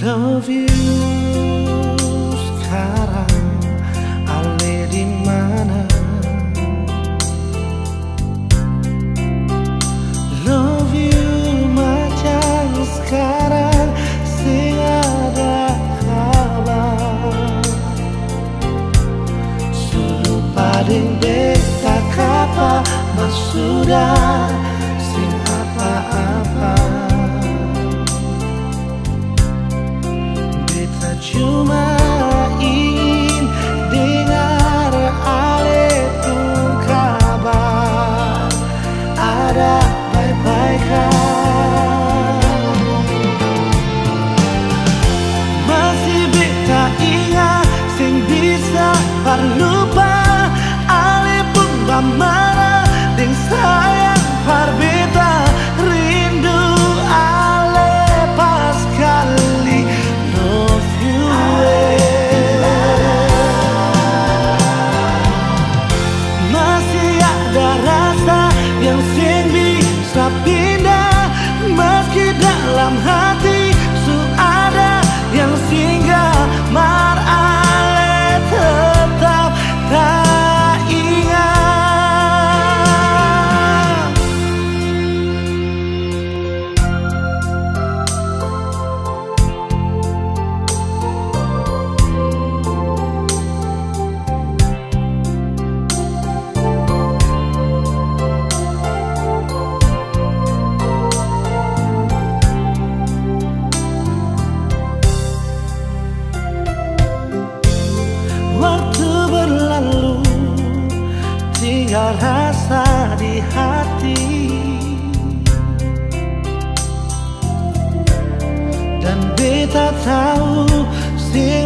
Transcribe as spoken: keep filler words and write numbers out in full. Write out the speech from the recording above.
Love you sekarang ale di mana? Love you macam sekarang sing ada kabar. Suruh pading beta kapa mas sudah sing apa-apa. Cuma ingin dengar ale pun kabar ada baik-baik kan. Masih beta ingat sing bisa parlupa ale pun bamara deng sayang par beta rindu ale pas kali. Pindah meski dalam hati su ada yang singgah mar ale tetap tak ingat. Waktu berlalu tinggal rasa di hati, dan beta tahu